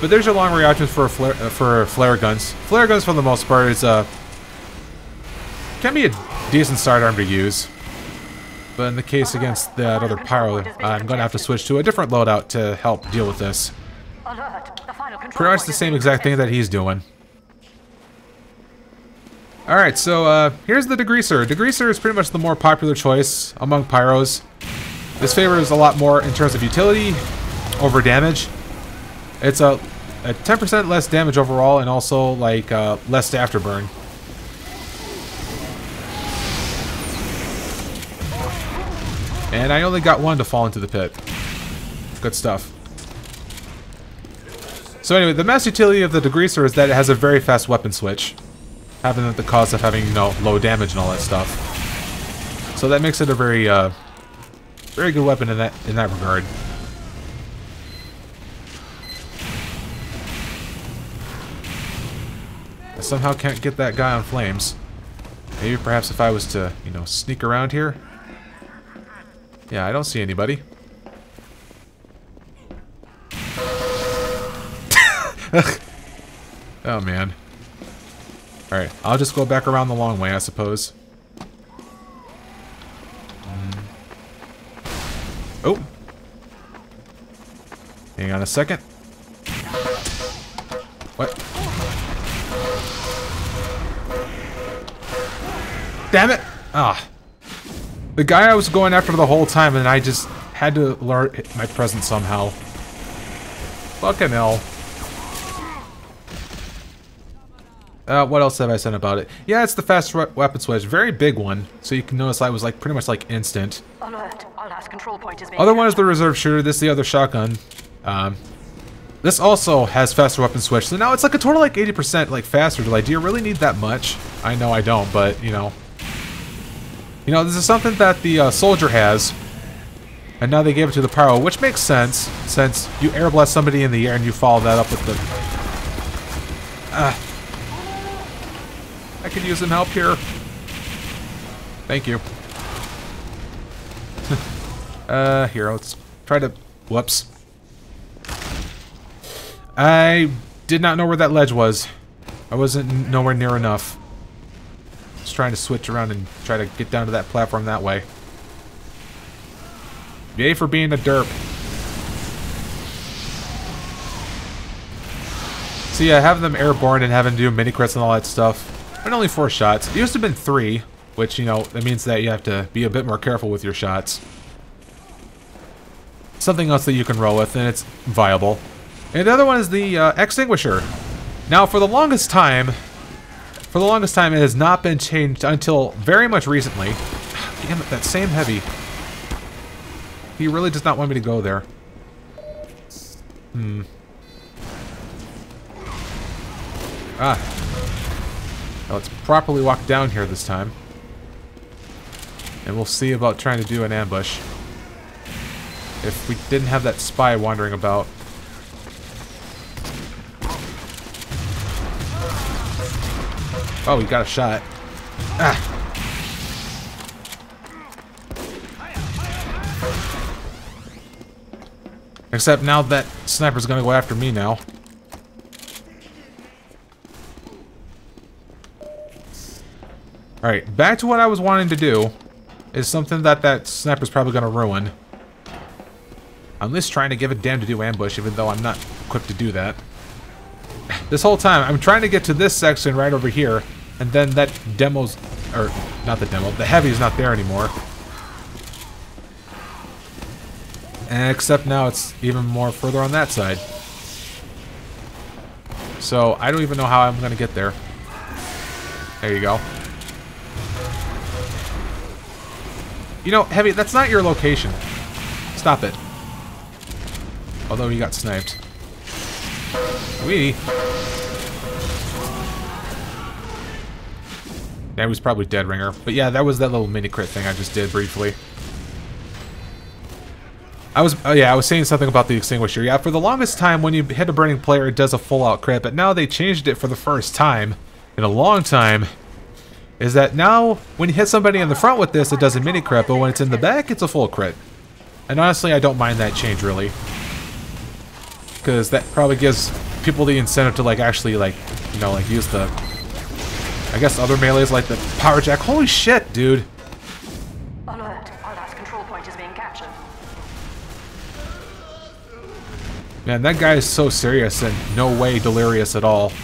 But there's your long range options for flare guns. Flare guns, for the most part, is can be a decent sidearm to use. But in the case against that other Pyro, I'm going to have to switch to a different loadout to help deal with this. Pretty much the same exact thing that he's doing. Alright, so here's the Degreaser. Degreaser is pretty much the more popular choice among Pyros. This favors a lot more in terms of utility over damage. It's a 10% less damage overall, and also like less to afterburn. And I only got one to fall into the pit. Good stuff. So anyway, the mass utility of the Degreaser is that it has a very fast weapon switch, having the cause of having, you know, low damage and all that stuff. So that makes it a very very good weapon in that regard. I somehow can't get that guy on flames. Maybe perhaps if I was to, you know, sneak around here. Yeah, I don't see anybody. Oh, man. Alright, I'll just go back around the long way, I suppose. Oh! Hang on a second. What? Damn it! Ah. The guy I was going after the whole time, and I just had to alert my presence somehow. Fucking hell. What else have I said about it? Yeah, it's the fast weapon switch. Very big one. So you can notice I was like pretty much like instant. Alert. Our last control point is Other one is the reserve shooter. This is the other shotgun. This also has faster weapon switch. So now it's like a total like 80% like faster. Like, do you really need that much? I know I don't, but you know. You know, this is something that the soldier has. And now they gave it to the Pyro, which makes sense, since you air blast somebody in the air and you follow that up with the... I could use some help here. Thank you. Here, let's try to... Whoops. I did not know where that ledge was. I wasn't nowhere near enough. Just trying to switch around and try to get down to that platform that way. Yay for being a derp. So yeah, having them airborne and having to do mini crits and all that stuff. But only 4 shots. It used to have been 3, which, you know, that means that you have to be a bit more careful with your shots. Something else that you can roll with, and it's viable. And the other one is the extinguisher. Now, for the longest time, it has not been changed until very much recently. Damn it, that same heavy. He really does not want me to go there. Now let's properly walk down here this time. And we'll see about trying to do an ambush. If we didn't have that spy wandering about. Oh, we got a shot. Except now that sniper's gonna go after me now. Alright, back to what I was wanting to do. Is something that sniper's probably gonna ruin. I'm at least trying to give a damn to do ambush, even though I'm not equipped to do that. This whole time, I'm trying to get to this section right over here, and then that demo's... or, not the demo, the heavy's not there anymore. Except now it's even more further on that side. So, I don't even know how I'm gonna get there. There you go. You know, Heavy, that's not your location. Stop it. Although he got sniped. Yeah, he was probably dead ringer. But yeah, that was that little mini crit thing I just did briefly. I was saying something about the extinguisher. Yeah, for the longest time when you hit a burning player, it does a full-out crit, but now they changed it for the first time in a long time. Is that now when you hit somebody in the front with this, it does a mini crit, but when it's in the back, it's a full crit. And honestly, I don't mind that change really, because that probably gives people the incentive to like actually like, you know, like use the, I guess other melees like the power jack. Holy shit, dude. Alert. Our last control point is being captured. Man, that guy is so serious and no way delirious at all.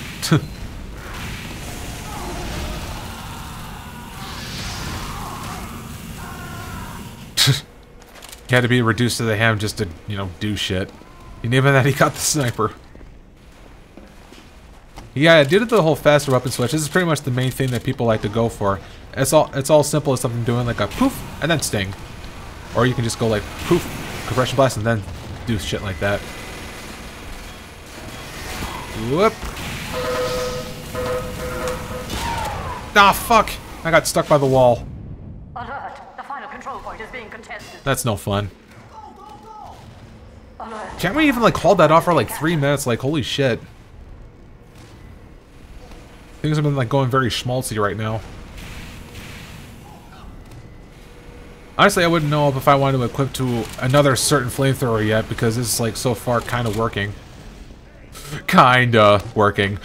He had to be reduced to the ham just to, you know, do shit. And even that, he got the sniper. Yeah, due to the whole faster weapon switch, this is pretty much the main thing that people like to go for. It's all simple as something doing like a poof and then sting. Or you can just go like poof, compression blast, and then do shit like that. Whoop. Ah, fuck! I got stuck by the wall. Alert. The final control point is being contested. That's no fun. Alert. Can't we even like hold that off for like 3 minutes? Like, holy shit. Things have been like going very schmaltzy right now. Honestly, I wouldn't know if I wanted to equip to another certain flamethrower yet because this is like so far kind of working. Kinda working.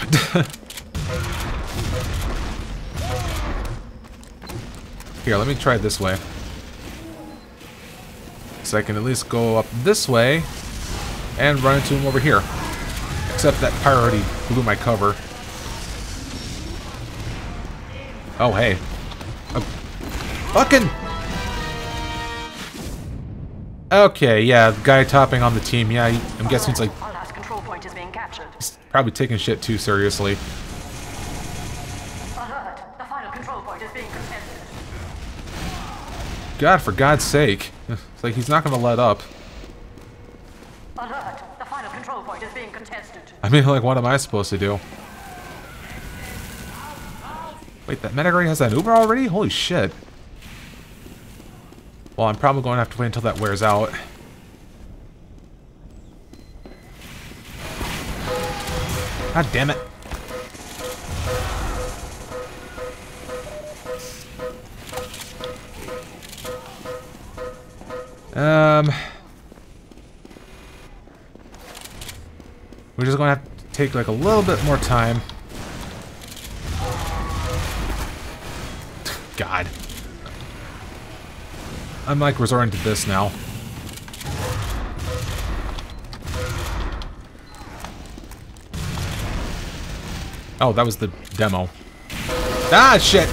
Here, let me try it this way. So I can at least go up this way and run into him over here. Except that Pyro already blew my cover. Oh, hey. Fucking... Okay, yeah, the guy topping on the team, yeah, I'm guessing it's like... Our last control point is being captured. He's probably taking shit too seriously. Alert. The final control point is being contested. God, for God's sake. It's like he's not gonna let up. Alert. The final control point is being contested. I mean, like, what am I supposed to do? Wait, that medic already has that Uber already? Holy shit. Well, I'm probably going to have to wait until that wears out. God damn it. We're just going to have to take like a little bit more time. God. I'm like resorting to this now. Oh, that was the demo. Ah, shit!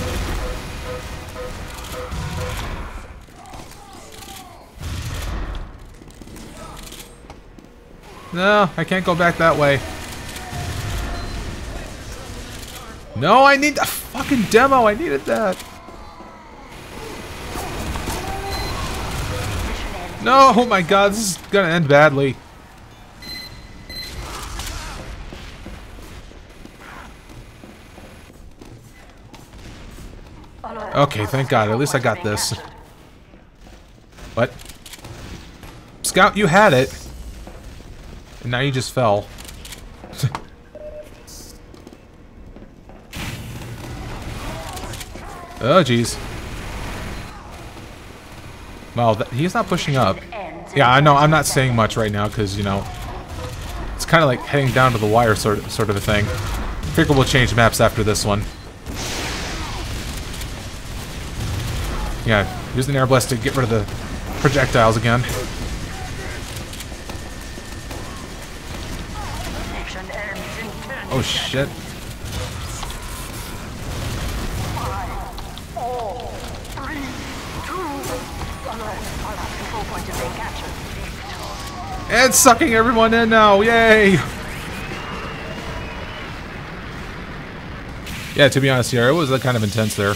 No, I can't go back that way. No, I need a fucking demo. I needed that. No, oh my god, this is gonna end badly. Okay, thank god, at least I got this. What? Scout, you had it. And now you just fell. Oh, jeez. Well, he's not pushing up. Yeah, I know, I'm not saying much right now because, you know, it's kind of like heading down to the wire sort of a thing. I figure we'll change maps after this one. Yeah, use an air blast to get rid of the projectiles again. Oh shit. And sucking everyone in now, yay! Yeah, to be honest here, it was kind of intense there.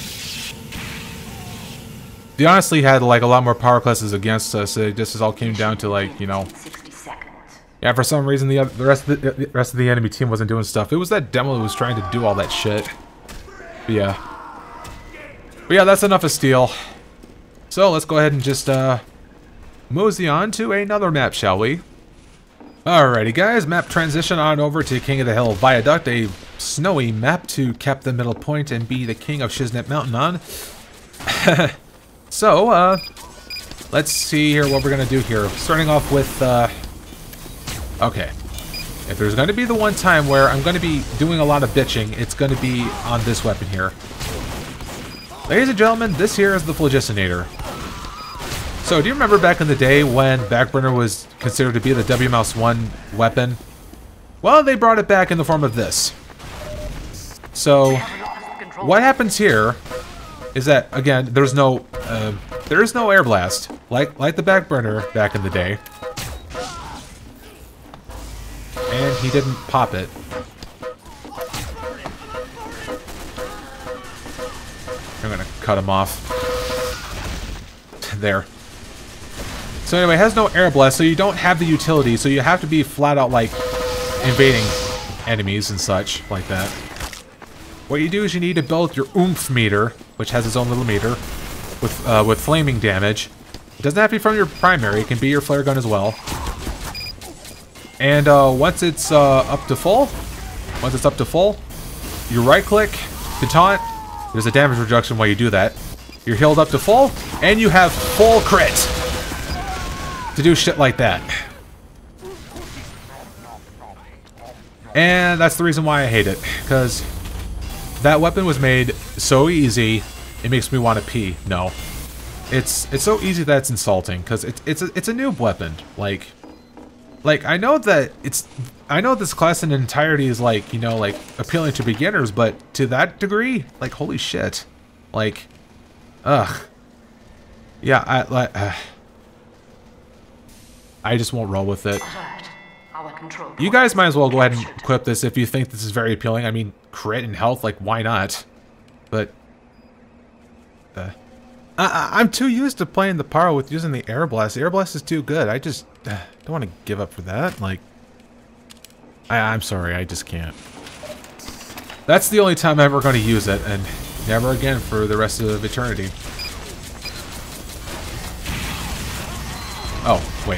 They honestly had like a lot more power classes against us. It just all came down to like, you know. Yeah, for some reason the rest of the enemy team wasn't doing stuff. It was that demo that was trying to do all that shit. But yeah, that's enough of steel. So let's go ahead and just mosey on to another map, shall we? Alrighty guys, map transition on over to King of the Hill Viaduct, a snowy map to cap the middle point and be the king of Shiznit Mountain on. So, let's see here what we're gonna do here. Starting off with, okay. If there's going to be the one time where I'm going to be doing a lot of bitching, it's going to be on this weapon here. Ladies and gentlemen, this here is the Phlogiston. So, do you remember back in the day when Backburner was considered to be the W-Mouse 1 weapon? Well, they brought it back in the form of this. So, what happens here is that, again, there is no air blast, like the Backburner back in the day. And he didn't pop it. I'm gonna cut him off. There. So anyway, it has no air blast, so you don't have the utility, so you have to be flat out, like, invading enemies and such, like that. What you do is you need to build your oomph meter, which has its own little meter, with flaming damage. It doesn't have to be from your primary, it can be your flare gun as well. And once it's up to full, you right-click to taunt. There's a damage reduction while you do that. You're healed up to full, and you have full crit to do shit like that. And that's the reason why I hate it, because that weapon was made so easy, it makes me want to pee. No. It's so easy that it's insulting, because it's a noob weapon. Like I know this class in entirety is like, you know, like appealing to beginners, but to that degree, like holy shit. Like ugh. Yeah, I just won't roll with it. You guys might as well go ahead and equip this if you think this is very appealing. I mean, crit and health, like, why not? But I'm too used to playing the Pyro with using the Air Blast. The Air Blast is too good. I just don't want to give up for that. Like, I'm sorry, I just can't. That's the only time I'm ever going to use it, and never again for the rest of eternity. Oh, wait.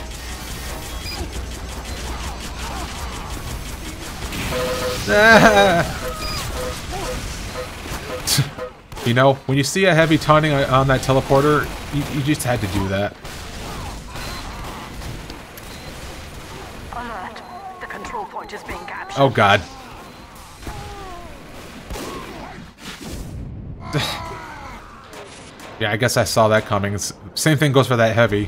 You know, when you see a heavy taunting on that teleporter, you just had to do that. Alert. The control point is being captured. Oh god. Yeah, I guess I saw that coming. Same thing goes for that heavy.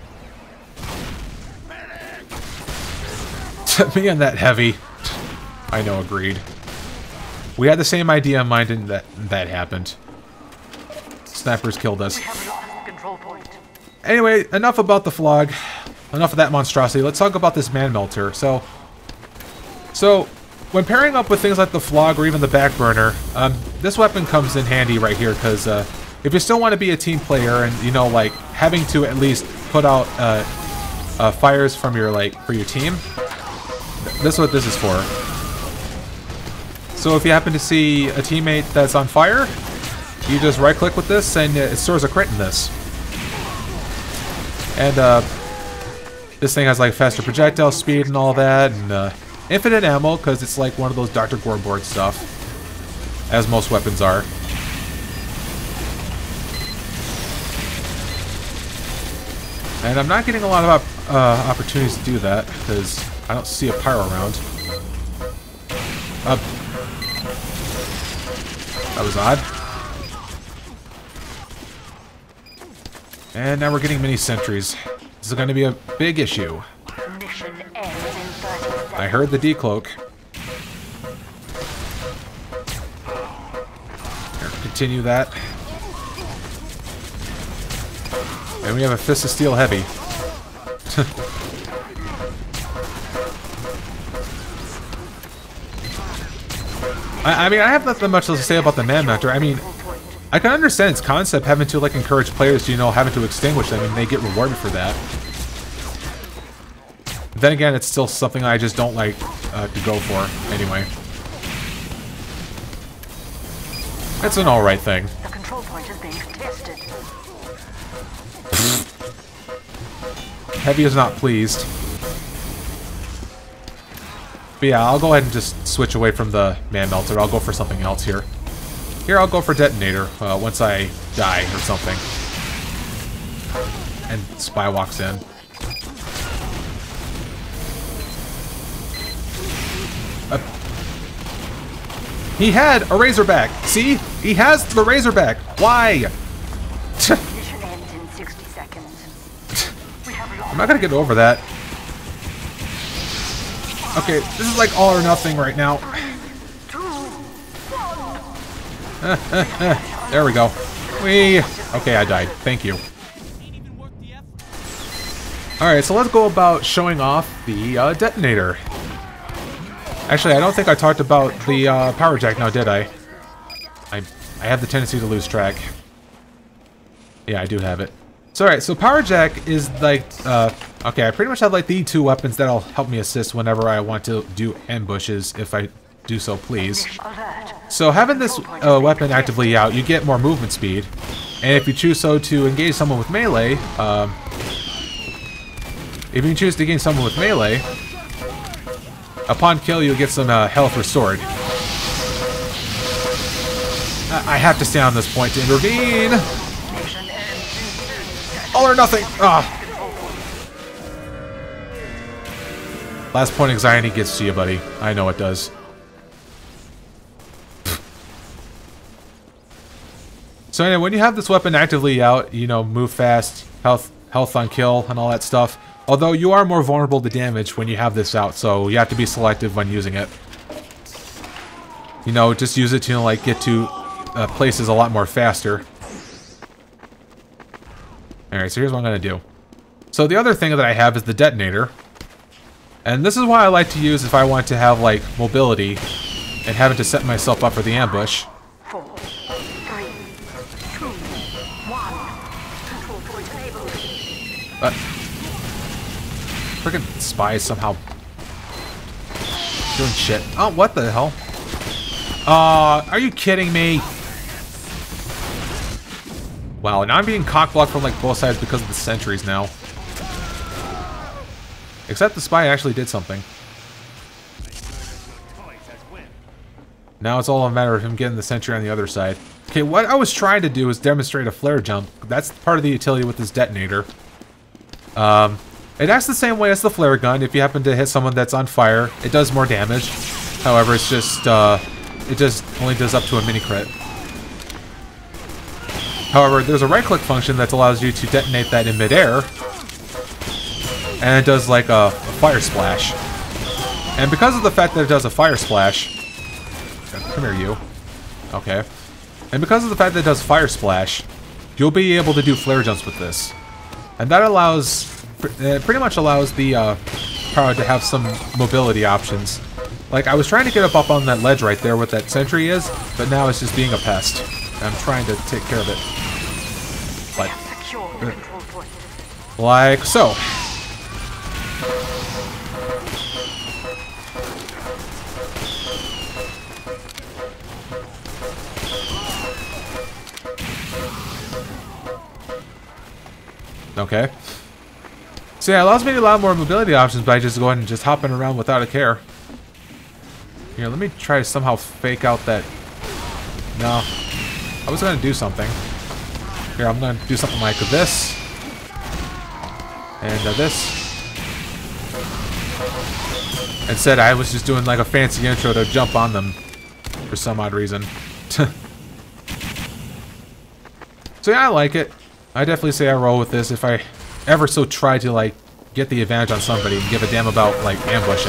Me and that heavy. I know, agreed. We had the same idea in mind, and that happened. Snipers killed us. We have lost the control point. Anyway, enough about the Flog. Enough of that monstrosity. Let's talk about this Man Melter. So when pairing up with things like the Flog or even the Backburner, this weapon comes in handy right here, because if you still want to be a team player and, you know, like, having to at least put out fires from your, like, for your team, this is what this is for. So if you happen to see a teammate that's on fire, you just right-click with this, and it stores a crit in this. And this thing has like faster projectile speed and all that, and infinite ammo, because it's like one of those Dr. Goreboard stuff, as most weapons are. And I'm not getting a lot of opportunities to do that, because I don't see a Pyro around. That was odd. And now we're getting mini sentries. This is going to be a big issue. Mission ends in 30 seconds. I heard the decloak. Here, continue that. And we have a Fist of Steel Heavy. I mean, I have nothing much to say about the Man Melter. I mean, I can understand its concept, having to, like, encourage players to, you know, having to extinguish them, and they get rewarded for that. But then again, it's still something I just don't like to go for, anyway. It's an alright thing. The control point is being tested. Heavy is not pleased. But yeah, I'll go ahead and just switch away from the Man Melter. I'll go for something else here. Here, I'll go for Detonator once I die or something. And Spy walks in. He had a Razorback. See? He has the Razorback. Why? Mission ends in 60 seconds. We have lost. I'm not gonna get over that. Okay, this is like all or nothing right now. 3, 2, 1. There we go. Okay, I died. Thank you. Alright, so let's go about showing off the detonator. Actually, I don't think I talked about the power jack now, did I? I have the tendency to lose track. Yeah, I do have it. So alright, so power jack is like, okay, I pretty much have like the 2 weapons that'll help me assist whenever I want to do ambushes, if I do so please. So having this weapon actively out, you get more movement speed. And if you choose so to engage someone with melee, if you choose to engage someone with melee, upon kill you'll get some health restored. I have to stay on this point to intervene. All or nothing. Last point anxiety gets to you, buddy. I know it does. So anyway, when you have this weapon actively out, you know, move fast, health on kill, and all that stuff. Although you are more vulnerable to damage when you have this out, so you have to be selective when using it. You know, just use it to, like, get to places a lot more faster. Alright, so here's what I'm going to do. So the other thing that I have is the detonator. And this is why I like to use if I want to have, like, mobility and having to set myself up for the ambush. 4, 3, 2, 1. Control point enabled. Freaking spies somehow doing shit. Oh, what the hell? Are you kidding me? Wow, now I'm being cock-blocked from like both sides because of the sentries now. Except the spy actually did something. Now it's all a matter of him getting the sentry on the other side. Okay, what I was trying to do is demonstrate a flare jump. That's part of the utility with this detonator. It acts the same way as the flare gun. If you happen to hit someone that's on fire, it does more damage. However, it's just, it just only does up to a mini crit. However, there's a right-click function that allows you to detonate that in midair. And it does like a fire splash. And because of the fact that it does a fire splash... Come here, you. Okay. And because of the fact that it does fire splash, you'll be able to do flare jumps with this. And that allows... It pretty much allows the Pyro to have some mobility options. Like, I was trying to get up on that ledge right there where that sentry is, but now it's just being a pest. And I'm trying to take care of it. Like so. Okay. So yeah, it allows me a lot more mobility options by just going and just hopping around without a care. Here, let me try to somehow fake out that... No. I was going to do something. Here, I'm going to do something like this. And this. Instead, I was just doing like a fancy intro to jump on them. For some odd reason. So yeah, I like it. I definitely say I roll with this if I ever so try to like get the advantage on somebody and give a damn about like ambushing.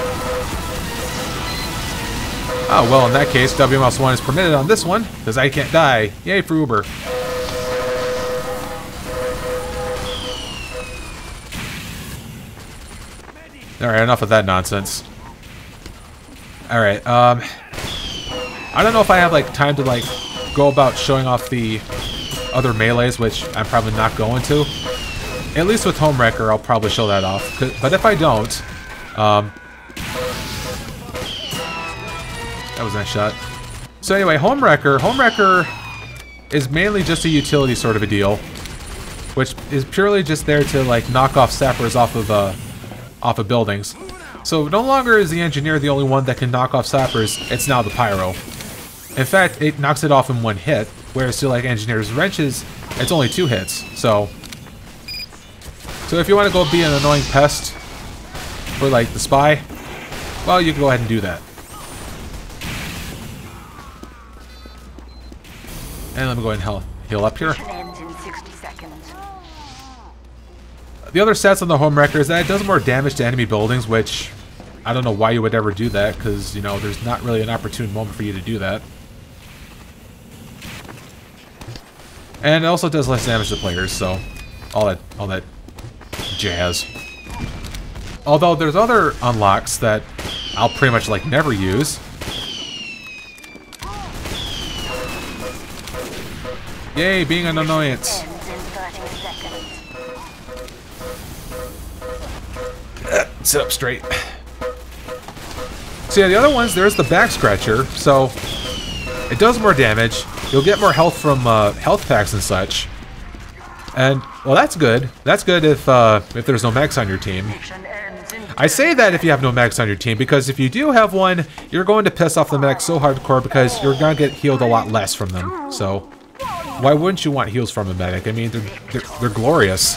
Oh, well, in that case, W mouse 1 is permitted on this one, because I can't die. Yay for Uber. Alright, enough of that nonsense. Alright, I don't know if I have, like, time to, like, go about showing off the other melees, which I'm probably not going to. At least with Homewrecker, I'll probably show that off. But if I don't, that was a nice shot. So anyway, Homewrecker is mainly just a utility sort of a deal, which is purely just there to like knock off sappers off of buildings. So no longer is the engineer the only one that can knock off sappers, it's now the Pyro. In fact, it knocks it off in one hit, whereas to like engineer's wrenches, it's only 2 hits. So if you want to go be an annoying pest for like the spy, well, you can go ahead and do that. And let me go ahead and heal up here. Mission ends in 60 seconds. The other stats on the home wrecker is that it does more damage to enemy buildings, which I don't know why you would ever do that, because, you know, there's not really an opportune moment for you to do that. And it also does less damage to players, so all that jazz. Although there's other unlocks that I'll pretty much like never use. Yay, being an annoyance. Ends in 30 seconds. Sit up straight. So yeah, the other ones, there's the back scratcher, so it does more damage. You'll get more health from health packs and such. And, well, that's good. That's good if there's no mechs on your team. Mission ends in I say that if you have no mechs on your team, because if you do have one, you're going to piss off the mechs so hardcore because you're going to get healed a lot less from them. So, why wouldn't you want heals from a medic? I mean, they're glorious.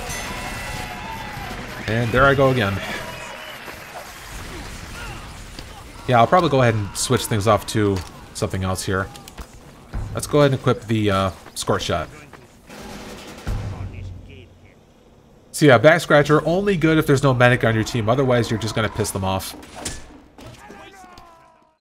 And there I go again. Yeah, I'll probably go ahead and switch things off to something else here. Let's go ahead and equip the Scorch Shot. So yeah, back scratcher only good if there's no medic on your team. Otherwise, you're just gonna piss them off.